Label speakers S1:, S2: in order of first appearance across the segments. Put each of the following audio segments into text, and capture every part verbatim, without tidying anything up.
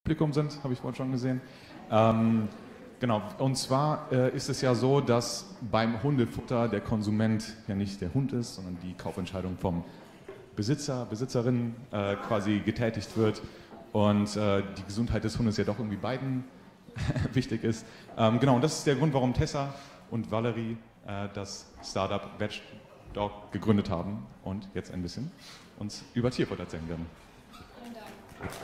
S1: Publikum sind, habe ich vorhin schon gesehen. Ähm, genau, und zwar äh, ist es ja so, dass beim Hundefutter der Konsument ja nicht der Hund ist, sondern die Kaufentscheidung vom Besitzer, Besitzerin äh, quasi getätigt wird und äh, die Gesundheit des Hundes ja doch irgendwie beiden wichtig ist. Ähm, genau, und das ist der Grund, warum Tessa und Valerie äh, das Startup Veg Dog gegründet haben und jetzt ein bisschen uns über Tierfutter erzählen werden.
S2: Vielen Dank.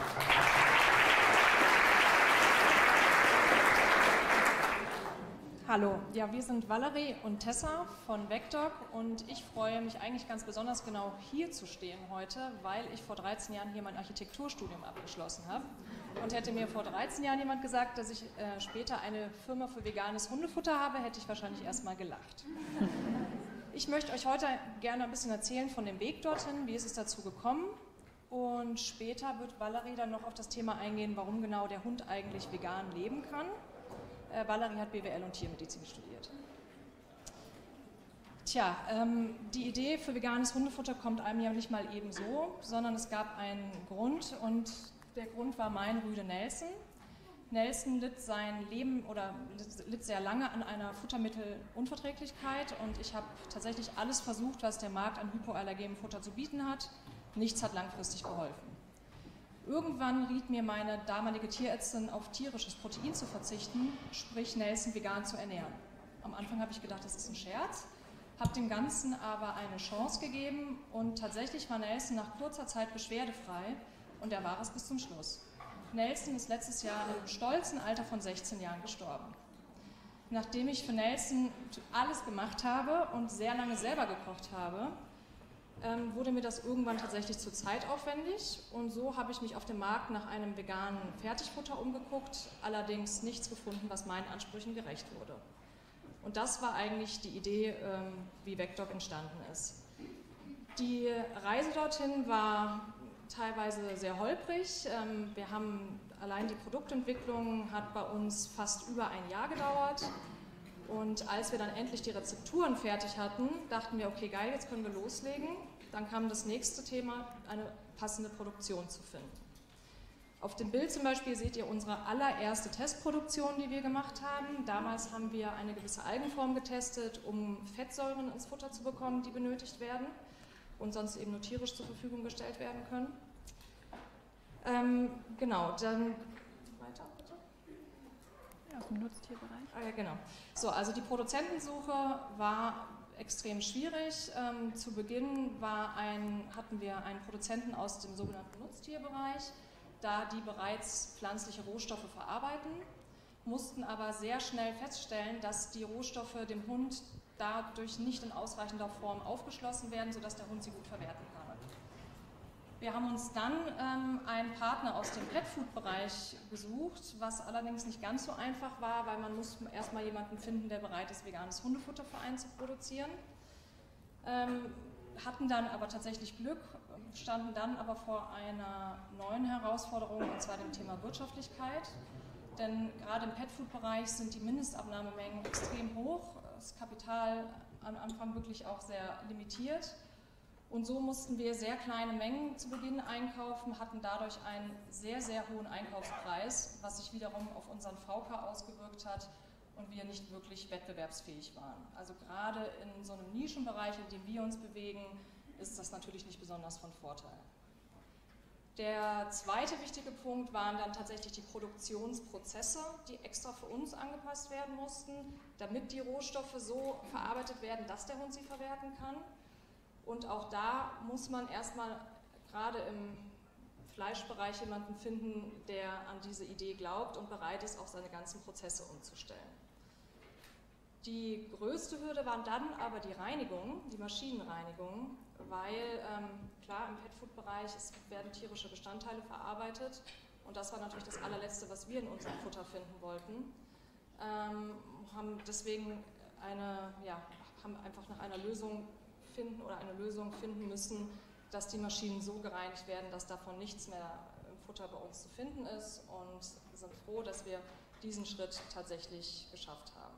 S2: Hallo, ja, wir sind Valerie und Tessa von VegDog und ich freue mich eigentlich ganz besonders genau hier zu stehen heute, weil ich vor dreizehn Jahren hier mein Architekturstudium abgeschlossen habe. Und hätte mir vor dreizehn Jahren jemand gesagt, dass ich äh, später eine Firma für veganes Hundefutter habe, hätte ich wahrscheinlich erstmal gelacht. Ich möchte euch heute gerne ein bisschen erzählen von dem Weg dorthin, wie ist es dazu gekommen. Und später wird Valerie dann noch auf das Thema eingehen, warum genau der Hund eigentlich vegan leben kann. Äh, Valerie hat B W L und Tiermedizin studiert. Tja, ähm, die Idee für veganes Hundefutter kommt einem ja nicht mal eben so, sondern es gab einen Grund und der Grund war mein Rüde Nelson. Nelson litt sein Leben oder litt sehr lange an einer Futtermittelunverträglichkeit und ich habe tatsächlich alles versucht, was der Markt an hypoallergenem Futter zu bieten hat. Nichts hat langfristig geholfen. Irgendwann riet mir meine damalige Tierärztin, auf tierisches Protein zu verzichten, sprich Nelson vegan zu ernähren. Am Anfang habe ich gedacht, das ist ein Scherz, habe dem Ganzen aber eine Chance gegeben und tatsächlich war Nelson nach kurzer Zeit beschwerdefrei und er war es bis zum Schluss. Nelson ist letztes Jahr im stolzen Alter von sechzehn Jahren gestorben. Nachdem ich für Nelson alles gemacht habe und sehr lange selber gekocht habe, ähm, wurde mir das irgendwann tatsächlich zu zeitaufwendig und so habe ich mich auf dem Markt nach einem veganen Fertigfutter umgeguckt, allerdings nichts gefunden, was meinen Ansprüchen gerecht wurde. Und das war eigentlich die Idee, ähm, wie VegDog entstanden ist. Die Reise dorthin war teilweise sehr holprig. Ähm, wir haben allein die Produktentwicklung hat bei uns fast über ein Jahr gedauert. Und als wir dann endlich die Rezepturen fertig hatten, dachten wir, okay, geil, jetzt können wir loslegen. Dann kam das nächste Thema, eine passende Produktion zu finden. Auf dem Bild zum Beispiel seht ihr unsere allererste Testproduktion, die wir gemacht haben. Damals haben wir eine gewisse Algenform getestet, um Fettsäuren ins Futter zu bekommen, die benötigt werden und sonst eben nur tierisch zur Verfügung gestellt werden können. Ähm, genau, dann weiter bitte.
S3: Ja, aus dem Nutztierbereich.
S2: Ah, ja, genau. So, also die Produzentensuche war extrem schwierig. Ähm, zu Beginn war ein, hatten wir einen Produzenten aus dem sogenannten Nutztierbereich, da die bereits pflanzliche Rohstoffe verarbeiten, mussten aber sehr schnell feststellen, dass die Rohstoffe dem Hund dadurch nicht in ausreichender Form aufgeschlossen werden, sodass der Hund sie gut verwerten kann. Wir haben uns dann ähm, einen Partner aus dem Petfood-Bereich gesucht, was allerdings nicht ganz so einfach war, weil man muss erstmal jemanden finden, der bereit ist, veganes Hundefutter für einen zu produzieren. Ähm, hatten dann aber tatsächlich Glück, standen dann aber vor einer neuen Herausforderung, und zwar dem Thema Wirtschaftlichkeit. Denn gerade im Petfood-Bereich sind die Mindestabnahmemengen extrem hoch, das Kapital am Anfang wirklich auch sehr limitiert. Und so mussten wir sehr kleine Mengen zu Beginn einkaufen, hatten dadurch einen sehr, sehr hohen Einkaufspreis, was sich wiederum auf unseren V K ausgewirkt hat und wir nicht wirklich wettbewerbsfähig waren. Also gerade in so einem Nischenbereich, in dem wir uns bewegen, ist das natürlich nicht besonders von Vorteil. Der zweite wichtige Punkt waren dann tatsächlich die Produktionsprozesse, die extra für uns angepasst werden mussten, damit die Rohstoffe so verarbeitet werden, dass der Hund sie verwerten kann. Und auch da muss man erstmal gerade im Fleischbereich jemanden finden, der an diese Idee glaubt und bereit ist, auch seine ganzen Prozesse umzustellen. Die größte Hürde waren dann aber die Reinigung, die Maschinenreinigung, weil ähm, klar im Petfood-Bereich werden tierische Bestandteile verarbeitet und das war natürlich das allerletzte, was wir in unserem Futter finden wollten. Ähm, haben deswegen eine, ja, haben einfach nach einer Lösung finden oder eine Lösung finden müssen, dass die Maschinen so gereinigt werden, dass davon nichts mehr im Futter bei uns zu finden ist und sind froh, dass wir diesen Schritt tatsächlich geschafft haben.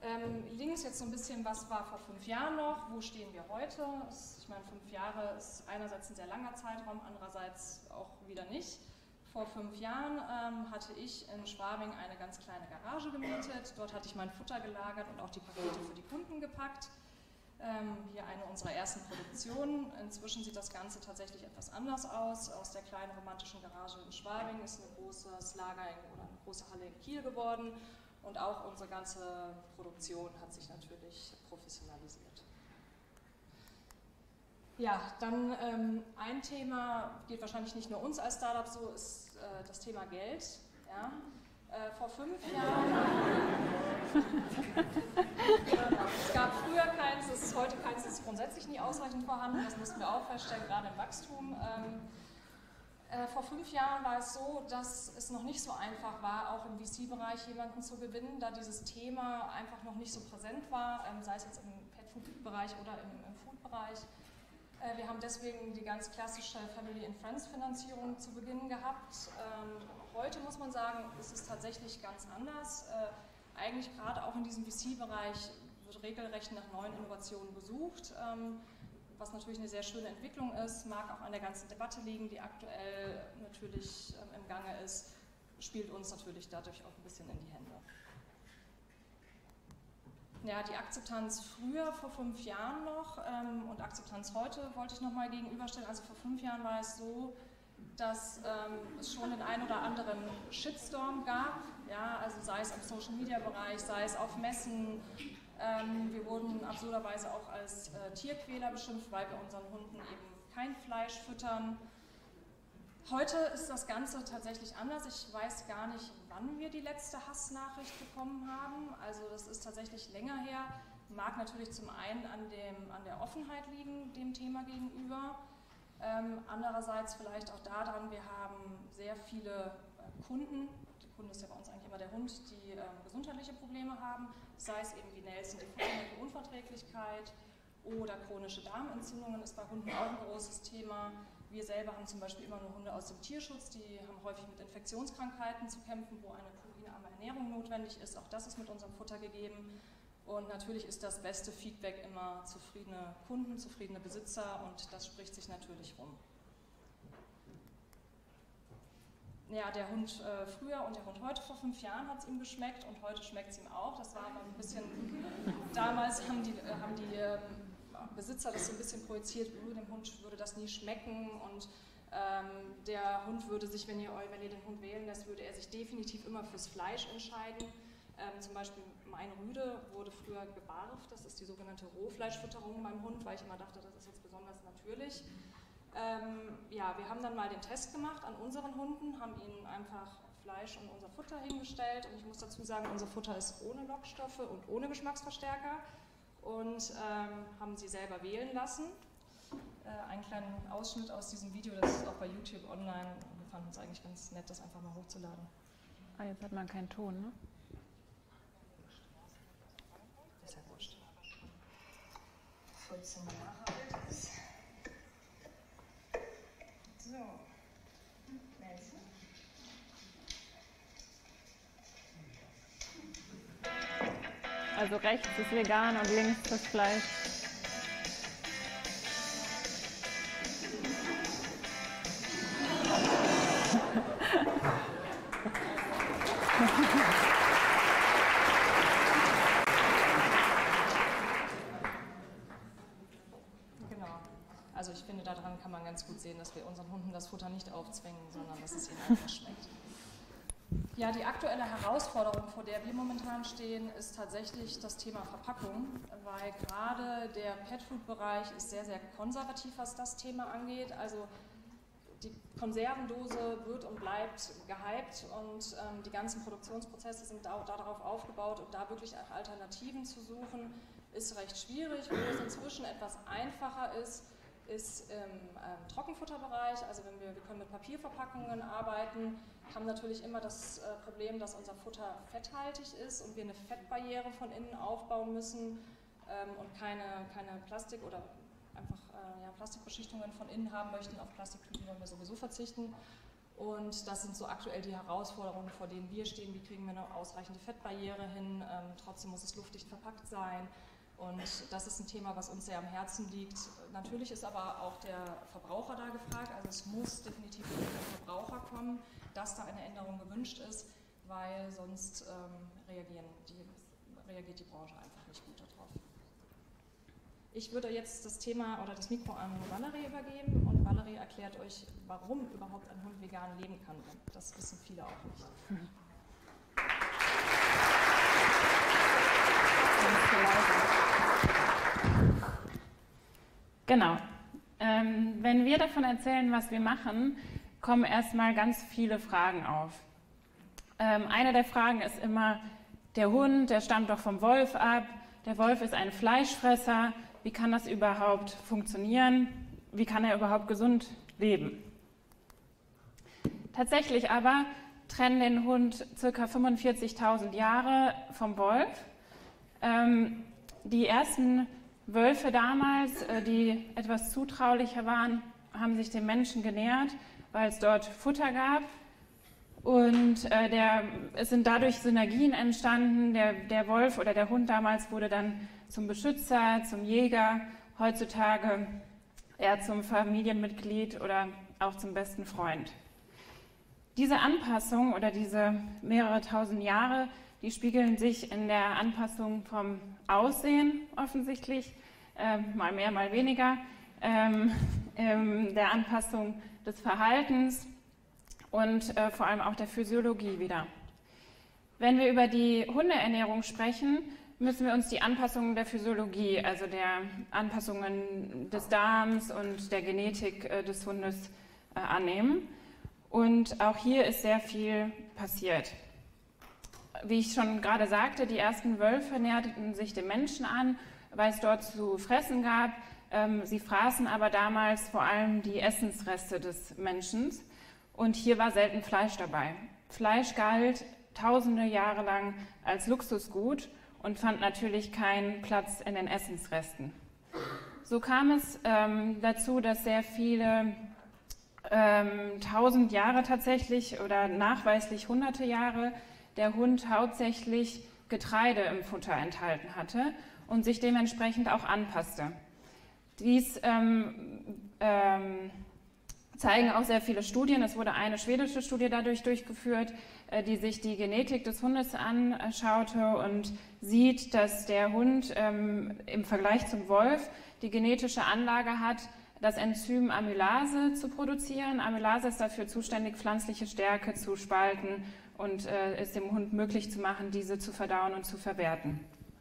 S2: Ähm, links jetzt so ein bisschen, was war vor fünf Jahren noch, wo stehen wir heute? Das, ich meine, fünf Jahre ist einerseits ein sehr langer Zeitraum, andererseits auch wieder nicht. Vor fünf Jahren ähm, hatte ich in Schwabing eine ganz kleine Garage gemietet. Dort hatte ich mein Futter gelagert und auch die Pakete für die Kunden gepackt. Ähm, hier eine unserer ersten Produktionen. Inzwischen sieht das Ganze tatsächlich etwas anders aus. Aus der kleinen romantischen Garage in Schwabing ist ein großes Lager in, oder eine große Halle in Kiel geworden. Und auch unsere ganze Produktion hat sich natürlich professionalisiert. Ja, dann ähm, ein Thema, geht wahrscheinlich nicht nur uns als Startup so, ist äh, das Thema Geld. Ja. Äh, vor fünf Jahren, es gab früher keins, es ist heute keins, es ist grundsätzlich nie ausreichend vorhanden, das mussten wir auch feststellen, gerade im Wachstum. Ähm, Äh, vor fünf Jahren war es so, dass es noch nicht so einfach war, auch im V C-Bereich jemanden zu gewinnen, da dieses Thema einfach noch nicht so präsent war, ähm, sei es jetzt im Pet-Food-Bereich oder im, im Food-Bereich. Äh, wir haben deswegen die ganz klassische Family-and-Friends-Finanzierung zu Beginn gehabt. Ähm, heute muss man sagen, ist es tatsächlich ganz anders. Äh, eigentlich gerade auch in diesem V C-Bereich wird regelrecht nach neuen Innovationen gesucht. Ähm, was natürlich eine sehr schöne Entwicklung ist, mag auch an der ganzen Debatte liegen, die aktuell natürlich ähm, im Gange ist, spielt uns natürlich dadurch auch ein bisschen in die Hände. Ja, die Akzeptanz früher, vor fünf Jahren noch ähm, und Akzeptanz heute wollte ich nochmal gegenüberstellen. Also vor fünf Jahren war es so, dass ähm, es schon den ein oder anderen Shitstorm gab, ja, also sei es im Social-Media-Bereich, sei es auf Messen. Ähm, wir wurden absurderweise auch als äh, Tierquäler beschimpft, weil wir unseren Hunden eben kein Fleisch füttern. Heute ist das Ganze tatsächlich anders. Ich weiß gar nicht, wann wir die letzte Hassnachricht bekommen haben. Also das ist tatsächlich länger her. Mag natürlich zum einen an, dem, an der Offenheit liegen, dem Thema gegenüber. Ähm, andererseits vielleicht auch daran, wir haben sehr viele äh, Kunden, der Kunde ist ja bei uns eigentlich immer der Hund, die ähm, gesundheitliche Probleme haben, sei es eben wie Nelson die Futtermittelunverträglichkeit oder chronische Darmentzündungen ist bei Hunden auch ein großes Thema. Wir selber haben zum Beispiel immer nur Hunde aus dem Tierschutz, die haben häufig mit Infektionskrankheiten zu kämpfen, wo eine proteinarme Ernährung notwendig ist. Auch das ist mit unserem Futter gegeben. Und natürlich ist das beste Feedback immer zufriedene Kunden, zufriedene Besitzer und das spricht sich natürlich rum. Ja, der Hund äh, früher und der Hund heute, vor fünf Jahren hat es ihm geschmeckt und heute schmeckt es ihm auch. Das war aber ein bisschen, damals haben die, äh, haben die äh, Besitzer das so ein bisschen projiziert, oh, dem Hund würde das nie schmecken und ähm, der Hund würde sich, wenn ihr, wenn ihr den Hund wählen lässt, würde er sich definitiv immer fürs Fleisch entscheiden. Ähm, zum Beispiel mein Rüde wurde früher gebarft, das ist die sogenannte Rohfleischfütterung beim Hund, weil ich immer dachte, das ist jetzt besonders natürlich. Ähm, ja, wir haben dann mal den Test gemacht an unseren Hunden, haben ihnen einfach Fleisch und unser Futter hingestellt und ich muss dazu sagen, unser Futter ist ohne Lockstoffe und ohne Geschmacksverstärker und ähm, haben sie selber wählen lassen. Äh, einen kleinen Ausschnitt aus diesem Video, das ist auch bei YouTube online und wir fanden es eigentlich ganz nett, das einfach mal hochzuladen.
S3: Ah, jetzt hat man keinen Ton, ne?
S2: Ist ja wurscht. vierzehn Jahre alt ist. So. Nelson.
S3: Also rechts ist vegan und links das Fleisch.
S2: Also ich finde, daran kann man ganz gut sehen, dass wir unseren Hunden das Futter nicht aufzwingen, sondern dass es ihnen einfach schmeckt. Ja, die aktuelle Herausforderung, vor der wir momentan stehen, ist tatsächlich das Thema Verpackung, weil gerade der Pet-Food-Bereich ist sehr, sehr konservativ, was das Thema angeht. Also die Konservendose wird und bleibt gehypt und ähm, die ganzen Produktionsprozesse sind da, darauf aufgebaut und da wirklich auch Alternativen zu suchen, ist recht schwierig. Wo es inzwischen etwas einfacher ist, ist im ähm, Trockenfutterbereich, also wenn wir, wir können mit Papierverpackungen arbeiten, haben natürlich immer das äh, Problem, dass unser Futter fetthaltig ist und wir eine Fettbarriere von innen aufbauen müssen ähm, und keine, keine Plastik- oder einfach äh, ja, Plastikbeschichtungen von innen haben möchten. Auf Plastiktüten wollen wir sowieso verzichten. Und das sind so aktuell die Herausforderungen, vor denen wir stehen. Wie kriegen wir eine ausreichende Fettbarriere hin? Ähm, trotzdem muss es luftdicht verpackt sein. Und das ist ein Thema, was uns sehr am Herzen liegt. Natürlich ist aber auch der Verbraucher da gefragt. Also es muss definitiv von den Verbraucher kommen, dass da eine Änderung gewünscht ist, weil sonst ähm, reagieren die, reagiert die Branche einfach nicht gut darauf. Ich würde jetzt das Thema oder das Mikro an Valerie übergeben und Valerie erklärt euch, warum überhaupt ein Hund vegan leben kann. Das wissen viele auch nicht.
S3: Hm. Genau. Ähm, wenn wir davon erzählen, was wir machen, kommen erstmal ganz viele Fragen auf. Ähm, eine der Fragen ist immer, der Hund, der stammt doch vom Wolf ab, der Wolf ist ein Fleischfresser, wie kann das überhaupt funktionieren, wie kann er überhaupt gesund leben? Tatsächlich aber trennen den Hund ca. fünfundvierzigtausend Jahre vom Wolf. Ähm, die ersten Wölfe damals, die etwas zutraulicher waren, haben sich dem Menschen genähert, weil es dort Futter gab. Und äh, der, es sind dadurch Synergien entstanden. Der, der Wolf oder der Hund damals wurde dann zum Beschützer, zum Jäger, heutzutage eher zum Familienmitglied oder auch zum besten Freund. Diese Anpassung oder diese mehrere tausend Jahre, die spiegeln sich in der Anpassung vom Aussehen offensichtlich, äh, mal mehr, mal weniger, ähm, ähm, der Anpassung des Verhaltens und äh, vor allem auch der Physiologie wieder. Wenn wir über die Hundeernährung sprechen, müssen wir uns die Anpassungen der Physiologie, also der Anpassungen des Darms und der Genetik äh, des Hundes äh, annehmen. Und auch hier ist sehr viel passiert. Wie ich schon gerade sagte, die ersten Wölfe näherten sich dem Menschen an, weil es dort zu fressen gab. Ähm, sie fraßen aber damals vor allem die Essensreste des Menschen. Und hier war selten Fleisch dabei. Fleisch galt tausende Jahre lang als Luxusgut und fand natürlich keinen Platz in den Essensresten. So kam es ähm, dazu, dass sehr viele ähm, tausend Jahre tatsächlich oder nachweislich hunderte Jahre der Hund hauptsächlich Getreide im Futter enthalten hatte und sich dementsprechend auch anpasste. Dies ähm, ähm, zeigen auch sehr viele Studien. Es wurde eine schwedische Studie dadurch durchgeführt, äh, die sich die Genetik des Hundes anschaute und sieht, dass der Hund ähm, im Vergleich zum Wolf die genetische Anlage hat, das Enzym Amylase zu produzieren. Amylase ist dafür zuständig, pflanzliche Stärke zu spalten und äh, es dem Hund möglich zu machen, diese zu verdauen und zu verwerten.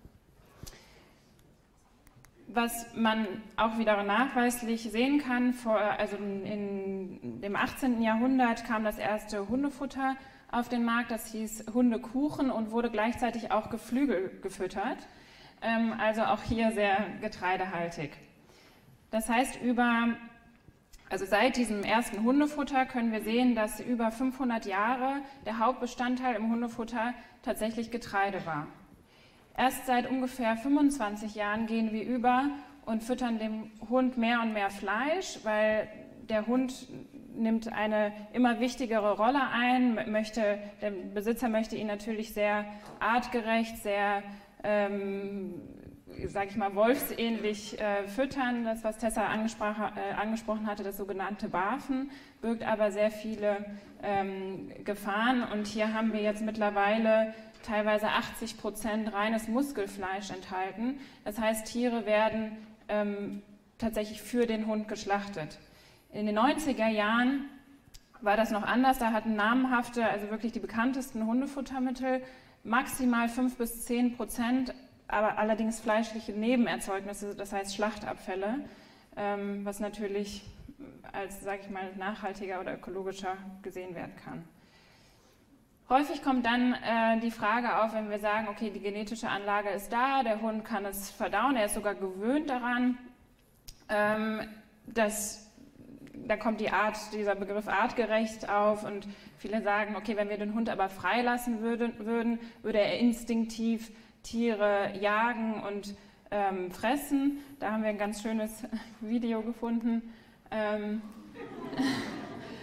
S3: Was man auch wieder nachweislich sehen kann, vor, also in dem achtzehnten Jahrhundert kam das erste Hundefutter auf den Markt, das hieß Hundekuchen und wurde gleichzeitig auch Geflügel gefüttert, ähm, also auch hier sehr getreidehaltig. Das heißt, über, also seit diesem ersten Hundefutter können wir sehen, dass über fünfhundert Jahre der Hauptbestandteil im Hundefutter tatsächlich Getreide war. Erst seit ungefähr fünfundzwanzig Jahren gehen wir über und füttern dem Hund mehr und mehr Fleisch, weil der Hund nimmt eine immer wichtigere Rolle ein. Möchte, der Besitzer möchte ihn natürlich sehr artgerecht, sehr, ähm, sage ich mal, wolfsähnlich äh, füttern. Das, was Tessa äh, angesprochen hatte, das sogenannte Barfen, birgt aber sehr viele ähm, Gefahren. Und hier haben wir jetzt mittlerweile teilweise achtzig Prozent reines Muskelfleisch enthalten. Das heißt, Tiere werden ähm, tatsächlich für den Hund geschlachtet. In den neunziger Jahren war das noch anders. Da hatten namhafte, also wirklich die bekanntesten Hundefuttermittel maximal fünf bis zehn Prozent, aber allerdings fleischliche Nebenerzeugnisse, das heißt Schlachtabfälle, ähm, was natürlich als, sage ich mal, nachhaltiger oder ökologischer gesehen werden kann. Häufig kommt dann äh, die Frage auf, wenn wir sagen, okay, die genetische Anlage ist da, der Hund kann es verdauen, er ist sogar gewöhnt daran, ähm, dass, da kommt die Art, dieser Begriff artgerecht auf und viele sagen, okay, wenn wir den Hund aber freilassen würden, würden würde er instinktiv Tiere jagen und ähm, fressen. Da haben wir ein ganz schönes Video gefunden. Ähm,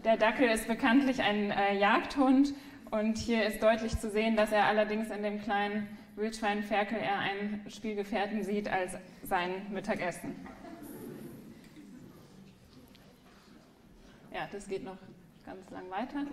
S3: Der Dackel ist bekanntlich ein äh, Jagdhund und hier ist deutlich zu sehen, dass er allerdings in dem kleinen Wildschwein Ferkel eher einen Spielgefährten sieht als sein Mittagessen. Ja, das geht noch ganz lang weiter.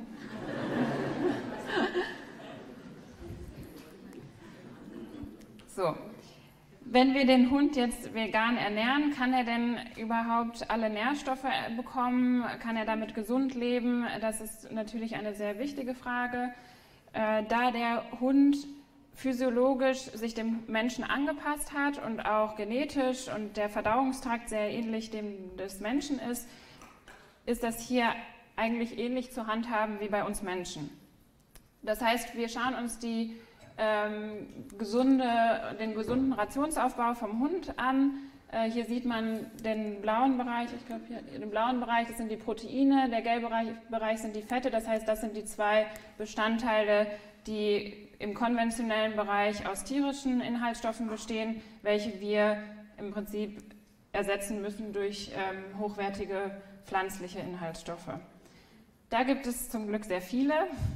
S3: So, wenn wir den Hund jetzt vegan ernähren, kann er denn überhaupt alle Nährstoffe bekommen? Kann er damit gesund leben? Das ist natürlich eine sehr wichtige Frage. Äh, da der Hund physiologisch sich dem Menschen angepasst hat und auch genetisch und der Verdauungstrakt sehr ähnlich dem des Menschen ist, ist das hier eigentlich ähnlich zu handhaben wie bei uns Menschen. Das heißt, wir schauen uns die, ähm, gesunde, den gesunden Rationsaufbau vom Hund an. Äh, hier sieht man den blauen Bereich, ich glaube hier den blauen Bereich, das sind die Proteine, der gelbe Bereich, Bereich sind die Fette, das heißt, das sind die zwei Bestandteile, die im konventionellen Bereich aus tierischen Inhaltsstoffen bestehen, welche wir im Prinzip ersetzen müssen durch ähm, hochwertige pflanzliche Inhaltsstoffe. Da gibt es zum Glück sehr viele.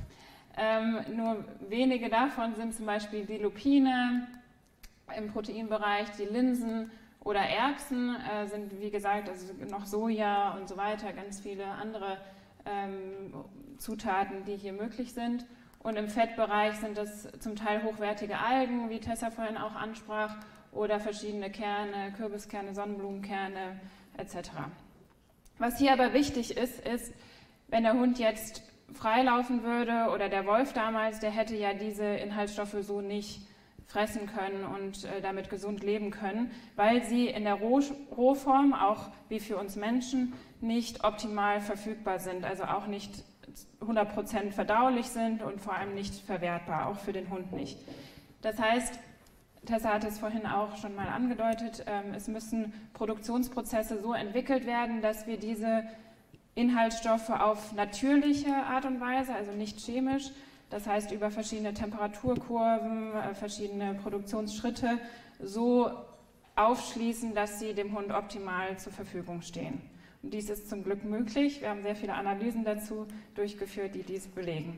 S3: Ähm, nur wenige davon sind zum Beispiel die Lupine im Proteinbereich, die Linsen oder Erbsen äh, sind, wie gesagt, also noch Soja und so weiter, ganz viele andere ähm, Zutaten, die hier möglich sind. Und im Fettbereich sind das zum Teil hochwertige Algen, wie Tessa vorhin auch ansprach, oder verschiedene Kerne, Kürbiskerne, Sonnenblumenkerne et cetera. Was hier aber wichtig ist, ist, wenn der Hund jetzt freilaufen würde oder der Wolf damals, der hätte ja diese Inhaltsstoffe so nicht fressen können und äh, damit gesund leben können, weil sie in der Roh Rohform, auch wie für uns Menschen, nicht optimal verfügbar sind, also auch nicht hundert Prozent verdaulich sind und vor allem nicht verwertbar, auch für den Hund nicht. Das heißt, Tessa hat es vorhin auch schon mal angedeutet, ähm, es müssen Produktionsprozesse so entwickelt werden, dass wir diese Inhaltsstoffe auf natürliche Art und Weise, also nicht chemisch, das heißt über verschiedene Temperaturkurven, äh, verschiedene Produktionsschritte, so aufschließen, dass sie dem Hund optimal zur Verfügung stehen. Und dies ist zum Glück möglich. Wir haben sehr viele Analysen dazu durchgeführt, die dies belegen.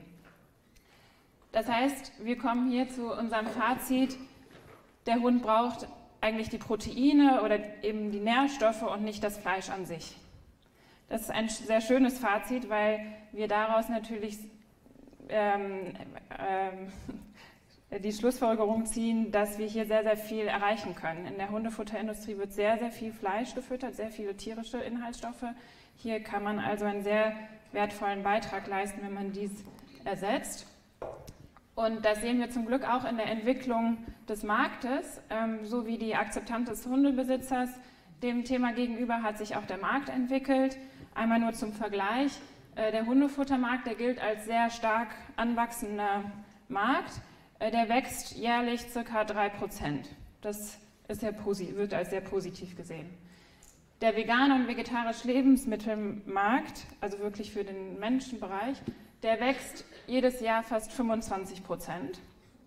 S3: Das heißt, wir kommen hier zu unserem Fazit, der Hund braucht eigentlich die Proteine oder eben die Nährstoffe und nicht das Fleisch an sich. Das ist ein sehr schönes Fazit, weil wir daraus natürlich ähm, ähm, die Schlussfolgerung ziehen, dass wir hier sehr, sehr viel erreichen können. In der Hundefutterindustrie wird sehr, sehr viel Fleisch gefüttert, sehr viele tierische Inhaltsstoffe. Hier kann man also einen sehr wertvollen Beitrag leisten, wenn man dies ersetzt. Und das sehen wir zum Glück auch in der Entwicklung des Marktes, ähm, so wie die Akzeptanz des Hundebesitzers dem Thema gegenüber hat sich auch der Markt entwickelt. Einmal nur zum Vergleich, äh, der Hundefuttermarkt, der gilt als sehr stark anwachsender Markt. Äh, der wächst jährlich ca. drei Prozent. Das ist sehr wird als sehr positiv gesehen. Der vegane und vegetarische Lebensmittelmarkt, also wirklich für den Menschenbereich, der wächst jedes Jahr fast fünfundzwanzig Prozent.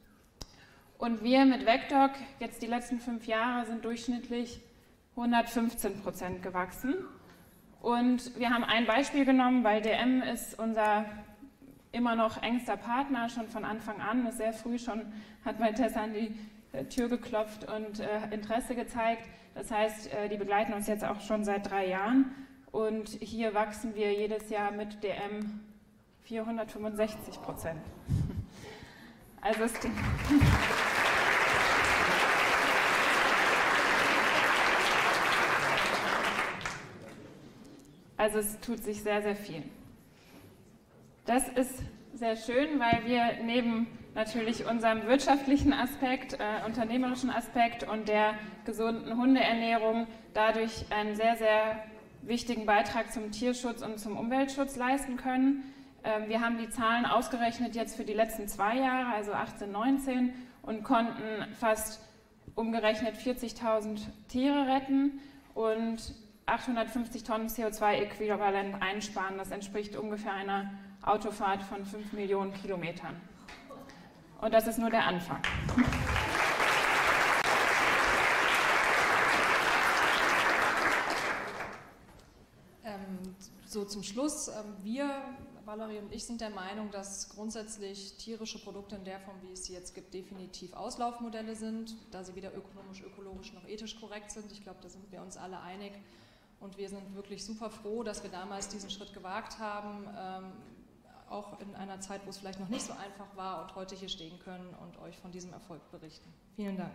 S3: Und wir mit VecDoc, jetzt die letzten fünf Jahre, sind durchschnittlich hundertfünfzehn Prozent gewachsen. Und wir haben ein Beispiel genommen, weil D M ist unser immer noch engster Partner, schon von Anfang an, ist sehr früh schon, hat bei Tessa an die Tür geklopft und äh, Interesse gezeigt. Das heißt, äh, die begleiten uns jetzt auch schon seit drei Jahren. Und hier wachsen wir jedes Jahr mit D M vierhundertfünfundsechzig Prozent. Also es Also es tut sich sehr, sehr viel. Das ist sehr schön, weil wir neben natürlich unserem wirtschaftlichen Aspekt, äh, unternehmerischen Aspekt und der gesunden Hundeernährung dadurch einen sehr, sehr wichtigen Beitrag zum Tierschutz und zum Umweltschutz leisten können. Ähm, wir haben die Zahlen ausgerechnet jetzt für die letzten zwei Jahre, also achtzehn, neunzehn, und konnten fast umgerechnet vierzigtausend Tiere retten und achthundertfünfzig Tonnen C O zwei Äquivalent einsparen. Das entspricht ungefähr einer Autofahrt von fünf Millionen Kilometern. Und das ist nur der Anfang.
S2: Ähm, so zum Schluss, ähm, wir, Valerie und ich, sind der Meinung, dass grundsätzlich tierische Produkte in der Form, wie es sie jetzt gibt, definitiv Auslaufmodelle sind, da sie weder ökonomisch, ökologisch noch ethisch korrekt sind. Ich glaube, da sind wir uns alle einig. Und wir sind wirklich super froh, dass wir damals diesen Schritt gewagt haben, ähm, auch in einer Zeit, wo es vielleicht noch nicht so einfach war und heute hier stehen können und euch von diesem Erfolg berichten. Vielen Dank.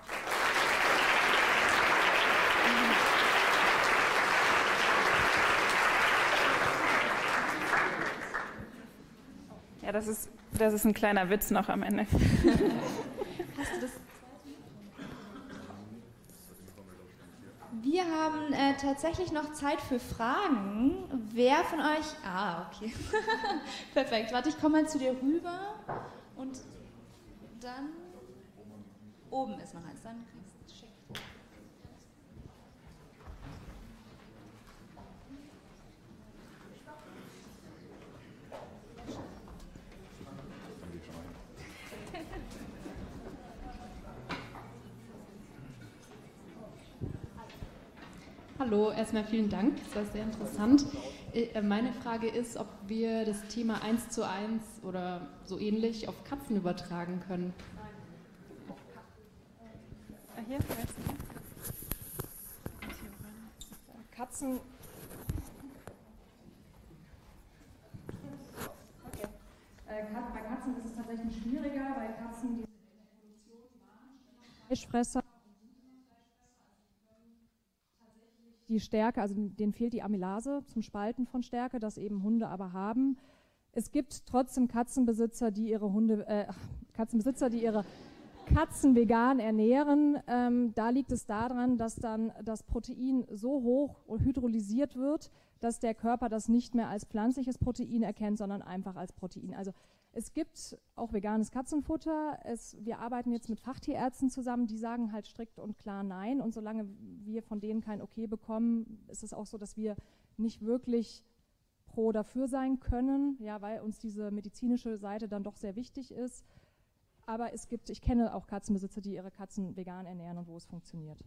S3: Ja, das ist, das ist ein kleiner Witz noch am Ende.
S4: Hast du das? Wir haben äh, tatsächlich noch Zeit für Fragen. Wer von euch... Ah, okay. Perfekt. Warte, ich komme mal zu dir rüber. Und dann... Oben ist noch eins. Dann kriegst du es schick.
S5: Hallo, erstmal vielen Dank, das war sehr interessant. Meine Frage ist, ob wir das Thema eins zu eins oder so ähnlich auf Katzen übertragen können.
S3: Hier,
S2: Katzen... Okay. Äh, bei Katzen ist es tatsächlich schwieriger, weil Katzen, die in der Evolution waren, Fleischfresser, die Stärke, also denen fehlt die Amylase zum Spalten von Stärke, das eben Hunde aber haben. Es gibt trotzdem Katzenbesitzer, die ihre Hunde, äh, Katzenbesitzer, die ihre Katzen vegan ernähren. Ähm, da liegt es daran, dass dann das Protein so hoch hydrolysiert wird, dass der Körper das nicht mehr als pflanzliches Protein erkennt, sondern einfach als Protein. Also es gibt auch veganes Katzenfutter. Es, wir arbeiten jetzt mit Fachtierärzten zusammen, die sagen halt strikt und klar nein. Und solange wir von denen kein Okay bekommen, ist es auch so, dass wir nicht wirklich pro dafür sein können, ja, weil uns diese medizinische Seite dann doch sehr wichtig ist. Aber es gibt, ich kenne auch Katzenbesitzer, die ihre Katzen vegan ernähren und wo es funktioniert.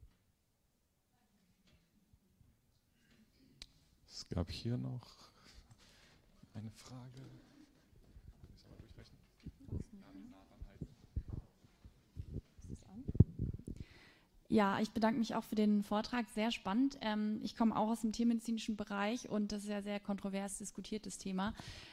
S1: Es gab hier noch eine Frage.
S6: Ja, ich bedanke mich auch für den Vortrag, sehr spannend. Ähm, ich komme auch aus dem tiermedizinischen Bereich und das ist ja sehr kontrovers diskutiertes Thema.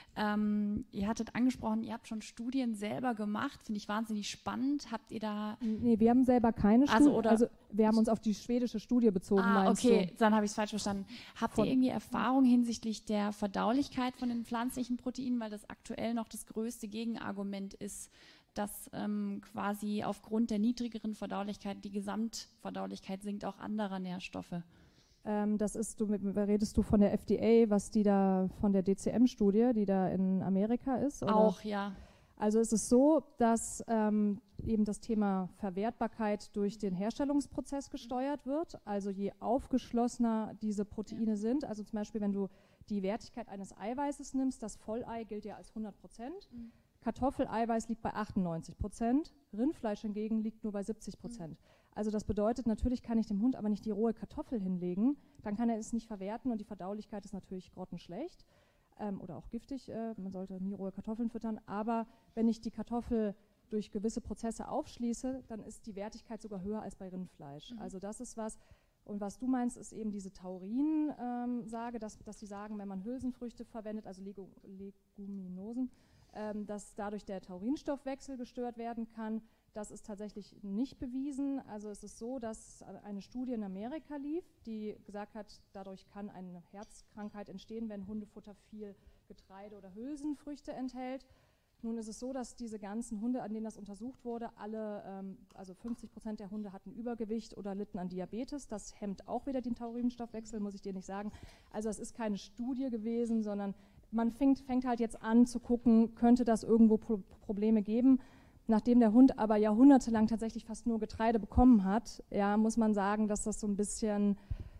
S6: Ähm, ihr hattet angesprochen, ihr habt schon Studien selber gemacht, finde ich wahnsinnig spannend. Habt ihr da...
S2: Nee, wir haben selber keine Studie,
S6: also,
S2: also wir haben uns auf die schwedische Studie bezogen,
S6: ah,
S2: meinst
S6: okay,
S2: du?
S6: Dann habe ich es falsch verstanden. Habt ihr irgendwie Erfahrung hinsichtlich der Verdaulichkeit von den pflanzlichen Proteinen, weil das aktuell noch das größte Gegenargument ist, dass ähm, quasi aufgrund der niedrigeren Verdaulichkeit die Gesamtverdaulichkeit sinkt, auch anderer Nährstoffe.
S2: Ähm, das ist, du, redest du von der F D A, was die da, von der D C M-Studie, die da in Amerika ist? Oder?
S6: Auch, ja.
S2: Also es ist so, dass ähm, eben das Thema Verwertbarkeit durch den Herstellungsprozess gesteuert wird. Also je aufgeschlossener diese Proteine sind, also zum Beispiel wenn du die Wertigkeit eines Eiweißes nimmst, das Vollei gilt ja als hundert Prozent. Mhm. Kartoffeleiweiß liegt bei achtundneunzig Prozent, Rindfleisch hingegen liegt nur bei siebzig Prozent. Mhm. Also das bedeutet, natürlich kann ich dem Hund aber nicht die rohe Kartoffel hinlegen, dann kann er es nicht verwerten und die Verdaulichkeit ist natürlich grottenschlecht ähm, oder auch giftig, äh, man sollte nie rohe Kartoffeln füttern, aber wenn ich die Kartoffel durch gewisse Prozesse aufschließe, dann ist die Wertigkeit sogar höher als bei Rindfleisch. Mhm. Also das ist was, und was du meinst, ist eben diese Taurin-Sage, ähm, dass, dass sie sagen, wenn man Hülsenfrüchte verwendet, also Legu Leguminosen, dass dadurch der Taurinstoffwechsel gestört werden kann. Das ist tatsächlich nicht bewiesen. Also es ist so, dass eine Studie in Amerika lief, die gesagt hat, dadurch kann eine Herzkrankheit entstehen, wenn Hundefutter viel Getreide oder Hülsenfrüchte enthält. Nun ist es so, dass diese ganzen Hunde, an denen das untersucht wurde, alle, also fünfzig Prozent der Hunde hatten Übergewicht oder litten an Diabetes. Das hemmt auch wieder den Taurinstoffwechsel, muss ich dir nicht sagen. Also es ist keine Studie gewesen, sondern man fängt, fängt halt jetzt an zu gucken, könnte das irgendwo Pro Probleme geben. Nachdem der Hund aber jahrhundertelang tatsächlich fast nur Getreide bekommen hat, ja, muss man sagen, dass das so ein bisschen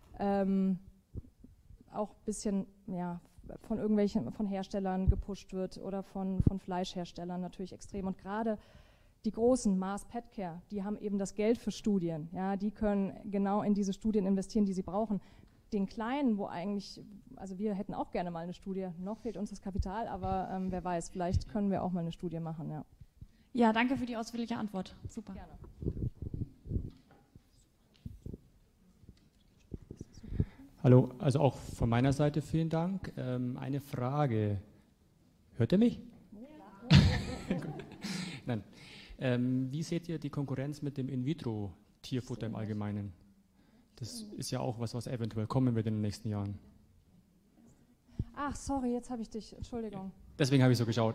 S2: ähm, auch ein bisschen ja, von irgendwelchen von Herstellern gepusht wird oder von, von Fleischherstellern natürlich extrem. Und gerade die großen Mars Petcare, die haben eben das Geld für Studien. Ja, die können genau in diese Studien investieren, die sie brauchen. den Kleinen, wo eigentlich, also wir hätten auch gerne mal eine Studie, noch fehlt uns das Kapital, aber ähm, wer weiß, vielleicht können wir auch mal eine Studie machen, ja.
S6: Ja, danke für die ausführliche Antwort. Super.
S2: Gerne.
S7: Hallo, also auch von meiner Seite vielen Dank. Ähm, eine Frage. Hört ihr mich? Ja. Nein. Ähm, wie seht ihr die Konkurrenz mit dem In-vitro-Tierfutter im Allgemeinen? Das ist ja auch was, was eventuell kommen wird in den nächsten Jahren.
S2: Ach, sorry, jetzt habe ich dich, Entschuldigung.
S7: Deswegen habe ich so geschaut.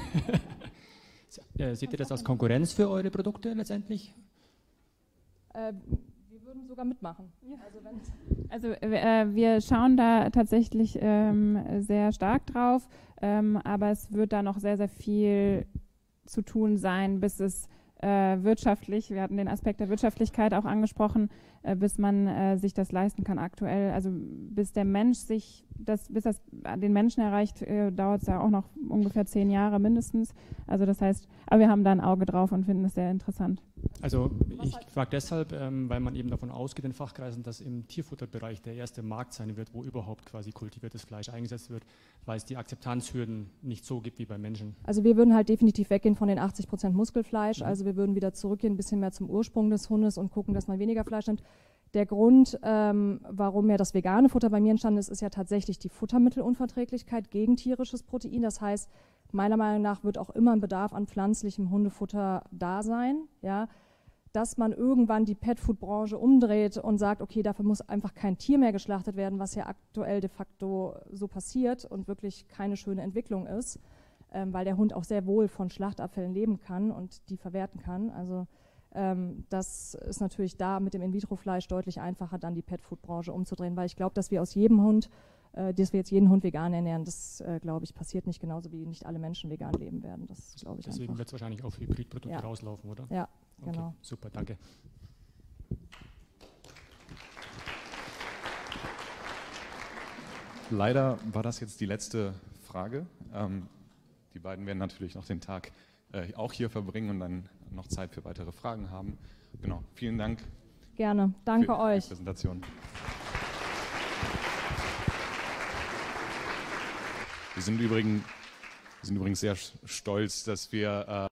S7: äh, seht ihr das als Konkurrenz für eure Produkte letztendlich?
S2: Äh, wir würden sogar mitmachen. Ja. Also, wenn's
S3: Also äh, wir schauen da tatsächlich ähm, sehr stark drauf, ähm, aber es wird da noch sehr, sehr viel zu tun sein, bis es äh, wirtschaftlich, wir hatten den Aspekt der Wirtschaftlichkeit auch angesprochen, äh, bis man äh, sich das leisten kann aktuell. Also bis der Mensch sich, das, bis das den Menschen erreicht, äh, dauert es ja auch noch ungefähr zehn Jahre mindestens. Also das heißt, aber wir haben da ein Auge drauf und finden es sehr interessant.
S7: Also ich frage deshalb, ähm, weil man eben davon ausgeht in Fachkreisen, dass im Tierfutterbereich der erste Markt sein wird, wo überhaupt quasi kultiviertes Fleisch eingesetzt wird, weil es die Akzeptanzhürden nicht so gibt wie bei Menschen.
S2: Also wir würden halt definitiv weggehen von den achtzig Prozent Muskelfleisch,
S7: Mhm.
S2: also wir würden wieder zurückgehen, ein bisschen mehr zum Ursprung des Hundes und gucken, dass man weniger Fleisch nimmt. Der Grund, ähm, warum ja das vegane Futter bei mir entstanden ist, ist ja tatsächlich die Futtermittelunverträglichkeit gegen tierisches Protein. Das heißt, meiner Meinung nach wird auch immer ein Bedarf an pflanzlichem Hundefutter da sein. Ja? Dass man irgendwann die Pet-Food-Branche umdreht und sagt, okay, dafür muss einfach kein Tier mehr geschlachtet werden, was ja aktuell de facto so passiert und wirklich keine schöne Entwicklung ist, ähm, weil der Hund auch sehr wohl von Schlachtabfällen leben kann und die verwerten kann. Also ähm, das ist natürlich da mit dem In-vitro-Fleisch deutlich einfacher, dann die Pet-Food-Branche umzudrehen, weil ich glaube, dass wir aus jedem Hund, äh, dass wir jetzt jeden Hund vegan ernähren, das äh, glaube ich passiert nicht, genauso wie nicht alle Menschen vegan leben werden. Das glaube ich
S7: Deswegen
S2: einfach.
S7: wird es wahrscheinlich auf Hybridprodukte
S2: Ja.
S7: rauslaufen, oder?
S2: Ja,
S7: Okay,
S2: genau.
S7: super, danke.
S1: Leider war das jetzt die letzte Frage. Ähm, die beiden werden natürlich noch den Tag äh, auch hier verbringen und dann noch Zeit für weitere Fragen haben. Genau, vielen Dank.
S2: Gerne. Danke
S1: für
S2: euch.
S1: die Präsentation. Wir sind übrigens, wir sind übrigens sehr stolz, dass wir äh,